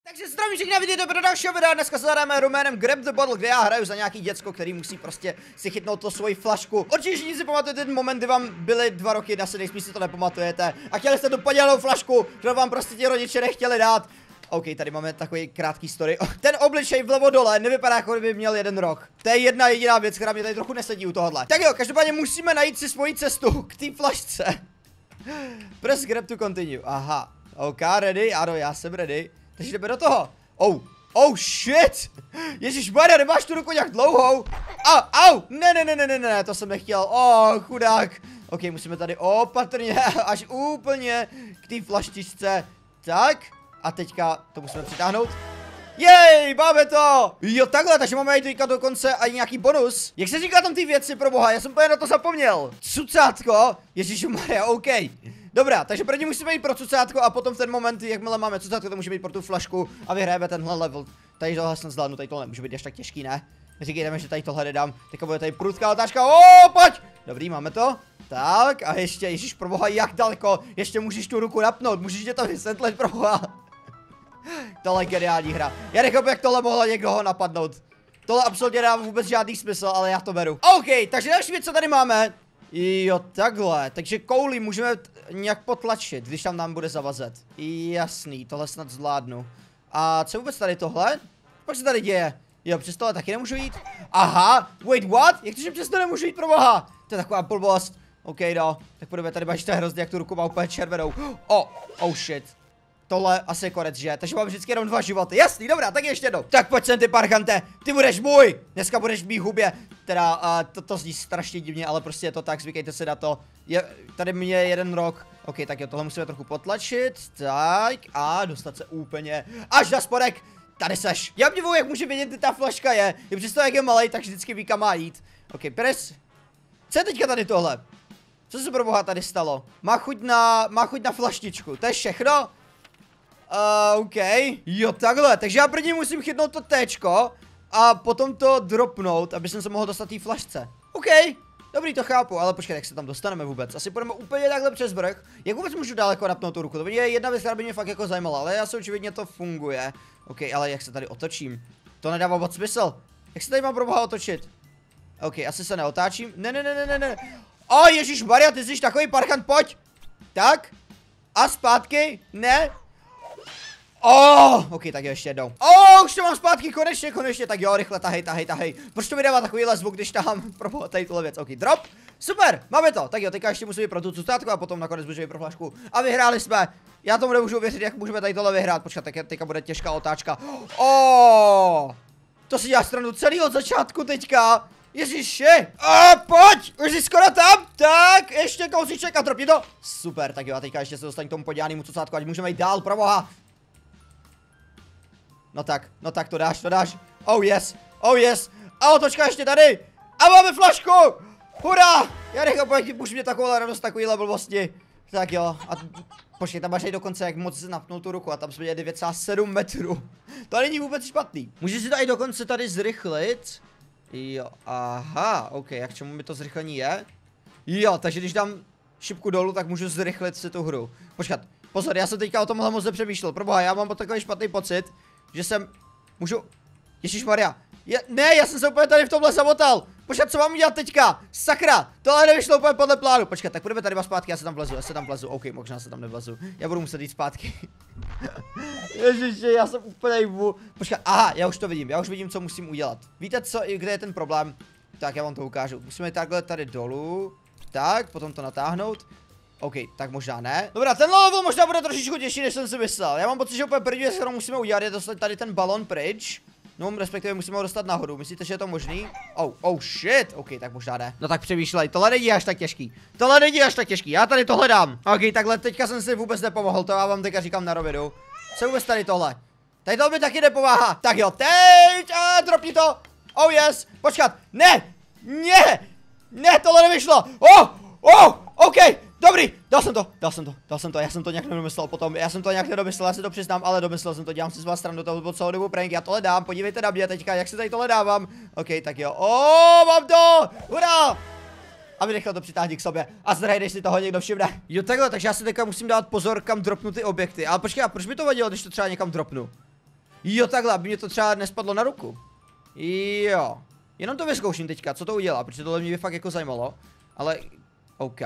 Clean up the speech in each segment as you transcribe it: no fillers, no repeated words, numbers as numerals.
Takže zdravím všechny, vidíte do dalšího videa. Dneska se zadáme jménem Grab the Bottle, kde já hraju za nějaký děcko, který musí prostě si chytnout to svoji flašku. Určitě si pamatujete ten moment, kdy vám byly 2 roky na nejspíš si to nepamatujete. A chtěli jste tu padělanou flašku, že vám prostě ti rodiče nechtěli dát. OK, tady máme takový krátký story. Ten obličej vlevo dole nevypadá, jako kdyby měl 1 rok. To je jedna jediná věc, která mě tady trochu nesedí u tohohle. Tak jo, každopádně musíme najít si svoji cestu k té flašce. Press grab to continue. Aha. OK, ready? Ano, já jsem ready. Takže jdeme do toho. Oh shit! Ježišmarja, nemáš tu ruku nějak dlouhou? Au! Ne, to jsem nechtěl. Chudák. OK, musíme tady opatrně, až úplně k té flaštičce. Tak, a teďka to musíme přitáhnout. Jej, máme to! Jo, takhle, takže máme teďka dokonce i nějaký bonus. Jak se říká tam ty věci, pro boha, já jsem úplně na to zapomněl. Cucátko, ježišmarja, OK. Dobrá, takže první musíme jít pro cucátko a potom v ten moment, jakmile máme cucátko, to můžeme jít pro tu flašku a vyhrajeme tenhle level. Tady tohle jsem zvládnu, tady tohle nemůže být až tak těžký, ne? Říkejte mi, že tady tohle nedám, teďka bude tady prudká otáčka, pojď! Dobrý, máme to. Tak a ještě, ježiš, pro boha, jak daleko, ještě můžeš tu ruku napnout, můžeš mě to vysvětlit, pro boha. Tohle je geniální hra, já nechápu, jak tohle mohla někoho napadnout. Tohle absolutně nemá vůbec žádný smysl, ale já to beru. OK, takže další věc, co tady máme. Jo, takhle, takže kouli můžeme nějak potlačit, když tam nám bude zavazet. Jasný, tohle snad zvládnu. A co vůbec tady tohle? Proč se tady děje? Jo, přes tohle taky nemůžu jít? Aha, wait, what? Jak to, že přes to nemůžu jít, pro boha? To je taková blbost. OK, no, tak půjdeme tady, bažte hrozně, jak tu ruku má úplně červenou. Oh shit. Tohle asi je konec, že? Takže mám vždycky jenom 2 životy. Jasný, dobrá, tak ještě jednou. Tak pojď sem, ty parchante, ty budeš můj. Dneska budeš v mý hubě. Teda, to zní strašně divně, ale prostě je to tak, zvykejte se na to. Tady mě 1 rok. OK, tak jo, tohle musíme trochu potlačit. Tak, a dostat se úplně až na spodek. Tady seš. Já obdivuju, jak může vědět, kde ta flaška je. Je přesto, jak je malej, tak vždycky ví, kam má jít. OK, press. Co je teďka tady tohle? Co se pro boha tady stalo? Má chuť na flaštičku, to je všechno? OK, jo, takhle, takže já první musím chytnout to téčko a potom to dropnout, aby jsem se mohl dostat té flašce. OK, dobrý, to chápu, ale počkej, jak se tam dostaneme vůbec? Asi půjdeme úplně takhle přes vrch. Jak vůbec můžu daleko napnout tu ruku? To je jedna věc, která by mě fakt jako zajímala, ale asi očividně to funguje. OK, ale jak se tady otočím? To nedává moc smysl. Jak se tady mám pro boha otočit? OK, asi se neotáčím. Ne. Ježišmarja, ty jsi takový parchant, pojď. Tak. A zpátky. Ne. OK, tak jo, ještě jednou. Už to mám zpátky, konečně, tak jo, rychle, tahej. Proč to mi dává takovýhle zvuk, když tahám pro tady tuhle věc? OK, drop. Super, máme to. Tak jo, teďka ještě musím jít pro tu cucátku a potom nakonec můžeme jít pro flašku. A vyhráli jsme. Já tomu nemůžu věřit, jak můžeme tady tohle vyhrát. Počkat, teďka bude těžká otáčka. To si dělá stranu celý od začátku teďka. Ježiši. Pojď, už jsi skoro tam. Tak, ještě kousíček a dropni to. Super, tak jo, a teďka ještě se dostanu k tomu podělanému cucátku, ať můžeme jít dál, pro boha. No tak, to dáš. Oh yes. A otočka ještě tady. A máme flašku. Hurá. Já nechápu, jak můžu mě takovou radost, takovýhle blbosti. Tak jo, a počkej, tam máš aj dokonce, jak moc se napnout tu ruku a tam jsme měli 9,7 metrů. To není vůbec špatný. Můžeš si to i dokonce tady zrychlit. Jo, aha, OK, a k čemu mi to zrychlení je? Jo, takže když dám šipku dolů, tak můžu zrychlit si tu hru. Počkat, pozor, já jsem teďka o tomhle moc nepřemýšlel. Proboha, já mám takový špatný pocit, že můžu... Ježišmarja. Ne, já jsem se úplně tady v tomhle zamotal. Počkat, co mám udělat teďka? Sakra, tohle nevyšlo úplně podle plánu. Počkat, tak půjdeme tady zpátky, já se tam vlezu. OK, možná se tam nevlezu. Já budu muset jít zpátky. Ježiši, já jsem úplně Počkat, aha, já už vidím, co musím udělat. Víte co, kde je ten problém? Tak, já vám to ukážu. Musíme takhle tady dolů. Tak, potom to natáhnout. OK, tak možná ne. Dobrá, ten level možná bude trošičku těžší, než jsem si myslel. Já mám pocit, že úplně první věc, kterou musíme udělat, je dostat tady ten balon pryč. No, respektive musíme ho dostat nahoru. Myslíte, že je to možný? Shit. OK, tak možná ne. No tak přemýšlej, tohle není až tak těžký. Já tady tohle dám. OK, takhle teďka jsem si vůbec nepomohl, to já vám teďka říkám na rovinu. Co vůbec tady tohle? Tady to mi taky nepomáhá. Tak jo, teď dropni to. Oh yes. Počkat. Ne, tohle nevyšlo. OK. Dobrý, dal jsem to, já jsem to nějak nedomyslel potom, já si to přiznám, ale domyslel jsem to, dělám si z vás stranu, to bylo celou dobu prank, já tohle dám, podívejte na mě teďka, jak se tady tohle dávám. OK, tak jo, mám to, hurá! A vynechal to přitáhni k sobě a zdrhej, než si toho někdo všimne. Jo, takhle, takže já si teďka musím dát pozor, kam dropnu ty objekty, ale počkej, a proč mi to vadilo, když to třeba někam dropnu? Jo, takhle, aby mě to třeba nespadlo na ruku. Jo. Jenom to vyzkouším teďka, co to udělá, protože tohle mě by fakt jako zajímalo. Ale, OK.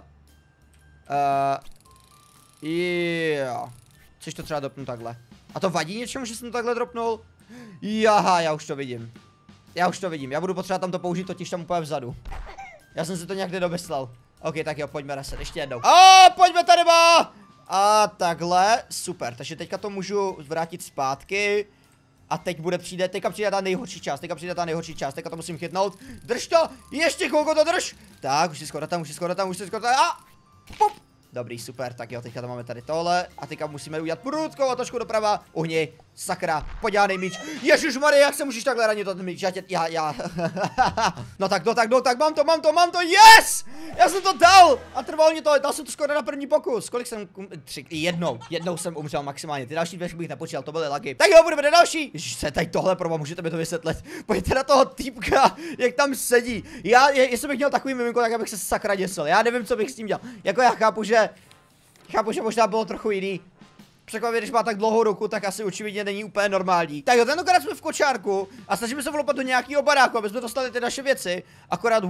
Jo. Chceš to třeba dropnout takhle. A to vadí něčemu, že jsem to takhle dropnul? Jaha, já už to vidím. Já budu potřebovat tam to použít totiž tam úplně vzadu. Já jsem si to nějak nedomyslel. OK, tak jo, pojďme reset, ještě jednou. Pojďme tady ba! A takhle, super, takže teďka to můžu vrátit zpátky. A teďka přijde ta nejhorší část, teďka to musím chytnout. Drž to, ještě chvilku to drž. Tak, už si skoro tam, a pop. Dobrý, super, tak jo, teďka tam máme tady tohle. A teďka musíme udělat prudkou otočku doprava. Uhni, sakra, podělanej míč. Ježišmarja, jak se můžeš takhle ranit ten míč? Já. No tak, mám to, yes! Já jsem to dal! A trvalo mě to, dal jsem to skoro na první pokus. Kolik jsem, jednou jsem umřel maximálně. Ty další dvě bych nepočítal, to byly lagy. Tak jo, budeme další. Ježiš, co je tady tohle, proba, můžete mi to vysvětlit. Pojďte na toho týpka, jak tam sedí. Jestli bych měl takový miminko, tak abych se sakra děsil. Já nevím, co bych s tím dělal. Jako já chápu, že možná bylo trochu jiný. Překvapivě, když má tak dlouhou ruku, tak asi určitě není úplně normální. Tak jo, tentokrát jsme v kočárku a snažíme se vlopat do nějakého baráku, aby jsme dostali ty naše věci. Akorát,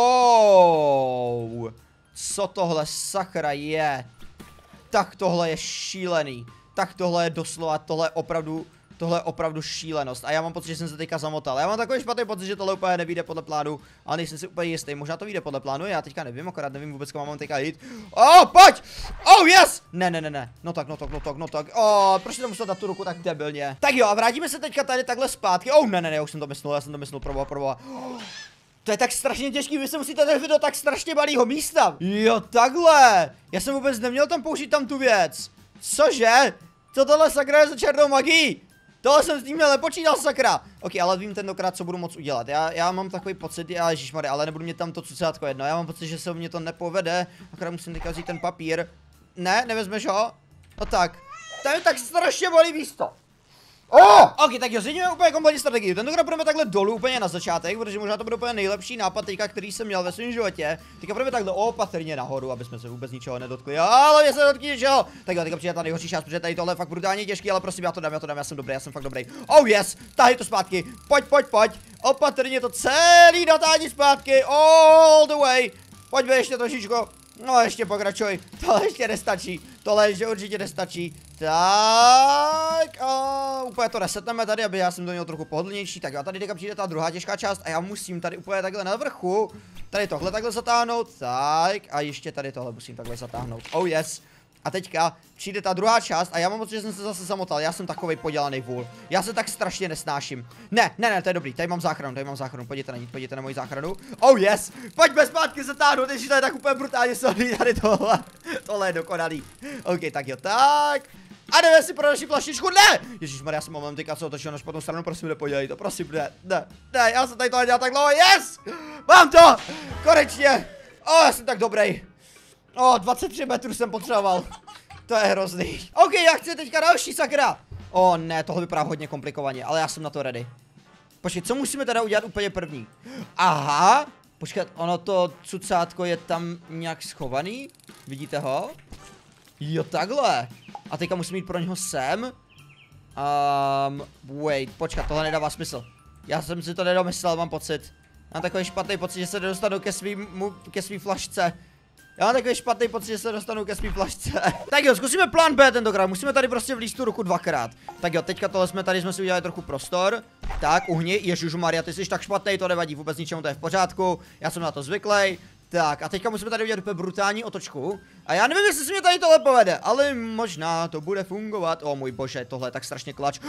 wow. Co tohle sakra je? Tak tohle je šílený. Tak tohle je doslova, tohle je opravdu šílenost. A já mám pocit, že jsem se teďka zamotal. Já mám takový špatný pocit, že tohle úplně nevyjde podle plánu, ale nejsem si úplně jistý. Možná to vyjde podle plánu, já teďka nevím, akorát nevím vůbec, kam mám teďka jít. Pojď! Yes! Ne. No tak. Proč to musel dát tu ruku tak debilně? Tak jo, a vrátíme se teďka tady takhle zpátky. Ne, já už jsem to myslel, proba. To je tak strašně těžký, vy se musíte držet do tak strašně malého místa. Jo, takhle. Já jsem vůbec neměl tam použít tam tu věc. Cože? Co tohle sakra je za černou magii? Tohle jsem s tím nepočítal, sakra. Ok, ale vím tentokrát, co budu moc udělat. Já mám takový pocit, ježišmarja, ale nebudu mě tam to cucátko jedno. Já mám pocit, že se mě to nepovede. Akorát musím teďka vzít ten papír. Ne, nevezmeš ho? No tak. Tam je tak strašně malý místo. Ok, tak jo, zjedíme úplně kompletní strategii. Tentokrát budeme takhle dolů úplně na začátek, protože možná to bude úplně nejlepší nápad teďka, který jsem měl ve svém životě. Teďka budeme takhle opatrně nahoru, aby jsme se vůbec ničeho nedotkli. Ale mě se dotkli ničeho. Tak jo, teďka přijde ta nejhorší část, protože tady tohle je fakt brutálně těžký, ale prosím, já to dám, já jsem dobrý, já jsem fakt dobrý. Yes, tahy to zpátky. Pojď. Opatrně to celý natáhni zpátky, all the way. Pojďme ještě trošičku. No, ještě pokračuj. Tohle ještě nestačí. Tohle ještě určitě nestačí. Tak, úplně to resetneme tady, aby já jsem to měl trochu pohodlnější. Tak a tady teďka přijde ta druhá těžká část a já musím tady úplně takhle na vrchu tady tohle takhle zatáhnout. Tak a ještě tady tohle musím takhle zatáhnout. Yes. A teďka přijde ta druhá část a já mám pocit, že jsem se zase zamotal. Já jsem takovej podělaný vůl. Já se tak strašně nesnáším. Ne, to je dobrý. Tady mám záchranu. Pojďte na moji záchranu. Yes. Pojďme zpátky zatáhnout, ještě to je tak úplně brutálně silný tady tohle. Tohle je dokonalý. Ok, tak jo, tak. A jdeme si pro další flaštičku, ne! Ježišmarja, já jsem mám teďka se otočil na špatnou stranu, prosím nepodělej to, prosím, ne, já jsem tady tohle dělal tak dlouho, yes! Mám to! Konečně! Já jsem tak dobrý. 23 metrů jsem potřeboval. To je hrozný. Ok, já chci teďka další, sakra. Ne, tohle vypadá hodně komplikovaně, ale já jsem na to ready. Počkej, co musíme teda udělat úplně první? Aha, počkat, ono to cucátko je tam nějak schovaný? Vidíte ho? Jo, takhle. A teďka musím jít pro něho sem. Wait, počkat, tohle nedává smysl. Já jsem si to nedomyslel, mám pocit. Mám takový špatný pocit, že se dostanu ke svý flašce. Tak jo, zkusíme plán B tentokrát. Musíme tady prostě vlízt tu ruku dvakrát. Tak jo, teďka tohle jsme si udělali trochu prostor. Tak, uhni, ježišmarja, ty jsi tak špatný, to nevadí vůbec ničemu, to je v pořádku. Já jsem na to zvyklý. Tak, a teďka musíme tady udělat úplně brutální otočku. A já nevím, jestli se mě tady tohle povede, ale možná to bude fungovat. Můj bože, tohle je tak strašně klač.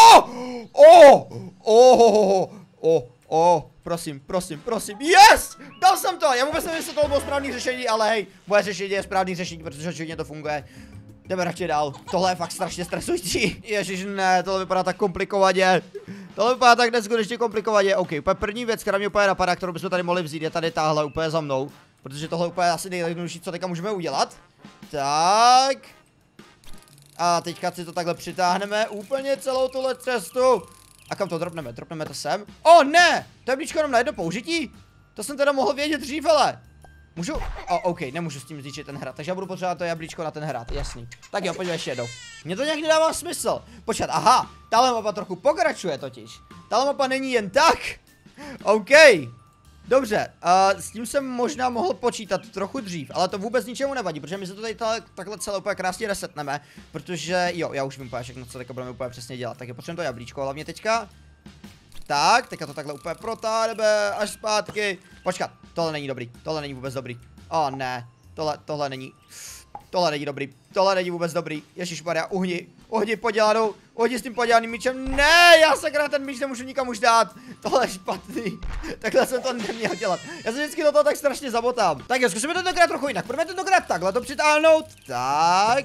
Prosím, yes! Dal jsem to, já vůbec nevím, jestli to bylo správný řešení, ale hej, moje řešení je správný řešení, protože určitě to funguje. Jdeme radši dál, tohle je fakt strašně stresující. Ježiš, ne, tohle vypadá tak komplikovaně. Tohle vypadá tak neskutečně komplikovaně. Ok, úplně první věc, která mě úplně napadá, kterou bychom tady mohli vzít, je tady táhle úplně za mnou. Protože tohle úplně asi nejjednodušší, co teďka můžeme udělat. Tak. A teďka si to takhle přitáhneme úplně celou tuhle cestu. A kam to dropneme? Dropneme to sem? Ne! To je blíčko jenom na jedno použití? To jsem teda mohl vědět dřív, ale. Můžu? OK, nemůžu s tím zničit ten hrad, takže já budu potřebovat to jablíčko na ten hrad, jasný. Tak jo, pojďme ještě jednou. Mně to nějak nedává smysl. Počkat, aha, tahle mapa trochu pokračuje totiž. Tahle mapa není jen tak. OK. Dobře, s tím jsem možná mohl počítat trochu dřív, ale to vůbec ničemu nevadí, protože my se to tady takhle celé úplně krásně resetneme, protože jo, já už vím úplně všechno, co teďka budeme úplně přesně dělat, tak je potřebujeme to jablíčko, hlavně teďka. Tak, teďka to takhle úplně protáhneme až zpátky. Počkat, tohle není dobrý, tohle není vůbec dobrý. Ne, tohle není dobrý, tohle není vůbec dobrý. Ježišmarja, uhni podělanou, uhni s tím podělaným míčem. Ne, já sakra, ten míč nemůžu nikam už dát. Tohle je špatný, takhle jsem to neměl dělat. Já se vždycky do toho tak strašně zabotám. Tak jo, zkusíme tentokrát trochu jinak, pojďme tentokrát takhle to přitáhnout. Tak,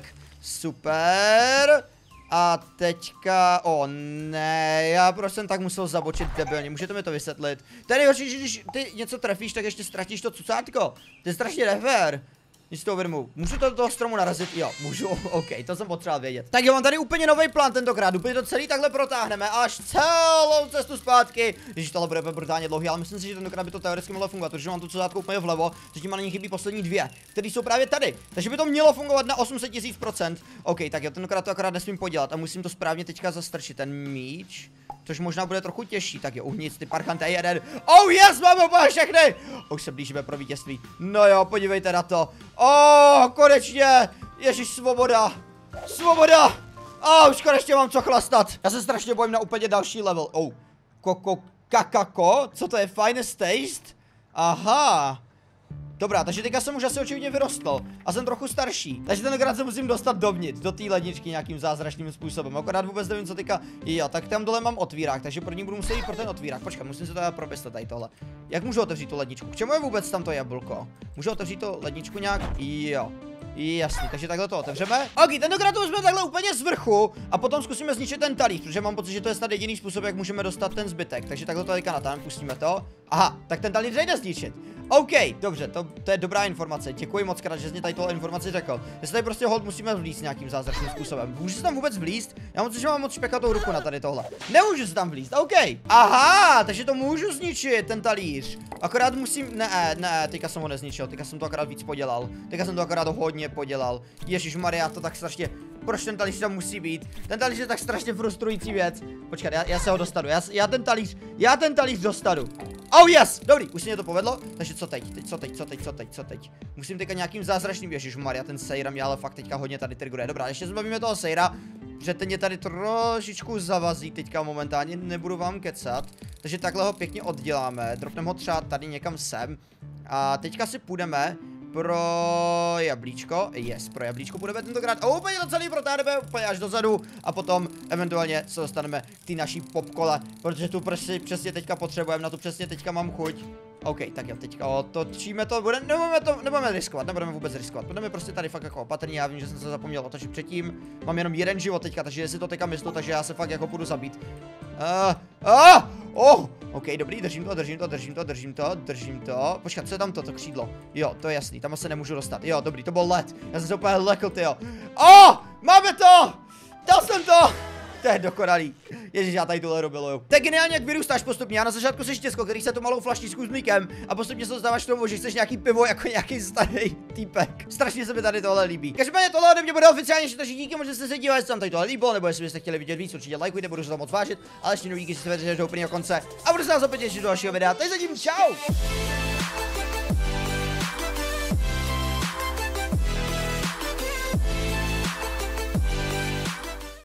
super. A teďka, ne, já prostě jsem tak musel zabočit debilně, můžete mi to vysvětlit. Tady nejhorší, že když ty něco trefíš, tak ještě ztratíš to cucátko. To je strašně nefér. Když si to uvědomuji. Můžu to do toho stromu narazit? Jo, můžu, OK, to jsem potřeboval vědět. Tak jo, mám tady úplně nový plán tentokrát, úplně to celý takhle protáhneme až celou cestu zpátky. Když tohle bude brutálně dlouhý, ale myslím si, že tentokrát by to teoreticky mohlo fungovat, protože mám tu cucátko úplně vlevo, takže tím na ní chybí poslední dvě, které jsou právě tady. Takže by to mělo fungovat na 800 000%. OK, tak jo, tentokrát to akorát nesmím podělat a musím to správně teďka zastrčit, ten míč. Což možná bude trochu těžší, tak jo, uhnic, ty parchante, jeden. Oh yes, máme úplně všechny! Už se blížíme pro vítězství. No jo, podívejte na to. Konečně! Ježíš, svoboda! Svoboda! Už konečně mám co chlastat. Já se strašně bojím na úplně další level. Kakako? Co to je? Finest taste? Aha. Dobrá, takže teďka jsem už asi očividně vyrostl a jsem trochu starší. Takže tentokrát se musím dostat dovnitř, do té ledničky nějakým zázračným způsobem. Akorát vůbec nevím, co teďka. Jo, tak tam dole mám otvírák, takže první budu muset jít pro ten otvírák. Počkat, musím se to probyslet tady tohle. Jak můžu otevřít tu ledničku? K čemu je vůbec tam to jablko? Můžu otevřít tu ledničku nějak? Jo. Jasný, takže takhle to otevřeme. OK, tentokrát to jsme takhle úplně z vrchu a potom zkusíme zničit ten talíř, protože mám pocit, že to je snad jediný způsob, jak můžeme dostat ten zbytek. Takže takhle to teďka natáhneme, pustíme to. Aha, tak ten talíř nejde zničit. OK, dobře, to je dobrá informace. Děkuji moc krát, že jsi mě tady tohle informaci řekl. Jestli tady prostě hold musíme vlízt nějakým zázračným způsobem. Můžu se tam vůbec vlízt? Já mám pocit, že mám moc špekatou ruku na tady tohle. Nemůžu se tam vlízt, OK. Aha, takže to můžu zničit, ten talíř. Akorát musím, ne, teďka jsem ho nezničil, teďka jsem to akorát víc podělal. Teďka jsem to akorát hodně podělal. Ježišmarja, to tak strašně. Proč ten talíř tam musí být? Ten talíř je tak strašně frustrující věc. Počkat, já se ho dostanu. Já ten talíř dostanu. Oh yes! Dobrý, už se mě to povedlo. Takže co teď? Musím teďka nějakým zázračným, ježišmarja, ten Sejra mě ale fakt teďka hodně tady triggeruje. Dobrá, ještě zbavíme toho Sejra, že ten je tady trošičku zavazí teďka momentálně, nebudu vám kecat. Takže takhle ho pěkně odděláme, dropneme ho třeba tady někam sem. A teďka si půjdeme pro jablíčko, pro jablíčko půjdeme tentokrát a úplně to celý protáhneme úplně až dozadu a potom eventuálně se dostaneme k té naší popkole, protože tu přesně teďka potřebujeme, na tu přesně teďka mám chuť. OK, tak jo, teďka otočíme to, nebudeme riskovat, nebudeme vůbec riskovat, budeme prostě tady fakt jako opatrní, já vím, že jsem se zapomněl otočit předtím, mám jenom jeden život teďka, takže jestli to teďka myslu, takže já se fakt jako půjdu zabít. OK, dobrý, držím to. Počkat, co je tam to křídlo? Jo, to je jasný, tam se nemůžu dostat. Jo, dobrý, to byl let. Já jsem se úplně lekl, tyjo. Máme to! Dal jsem to! To je dokonalý. Ježiš, já tady tuhle robiluju. To je geniálně, jak vyrůstáš postupně. Já na začátku jsi těsko, který se tu malou flaštičku s mlíkem a postupně se dostáváš k tomu, že chceš nějaký pivo jako nějaký starý týpek. Strašně se mi tady tohle líbí. Každopádně tohle ode mě bude oficiálně, takže díky, možná jste se dívali, jestli vám tady tohle líbilo, nebo jestli byste chtěli vidět víc, určitě lajkujte, budu se to moc vážit, ale ještě díky, že jste vydrželi do úplného konce a budu se vás opět těšit do dalšího videa. Takže zatím čau!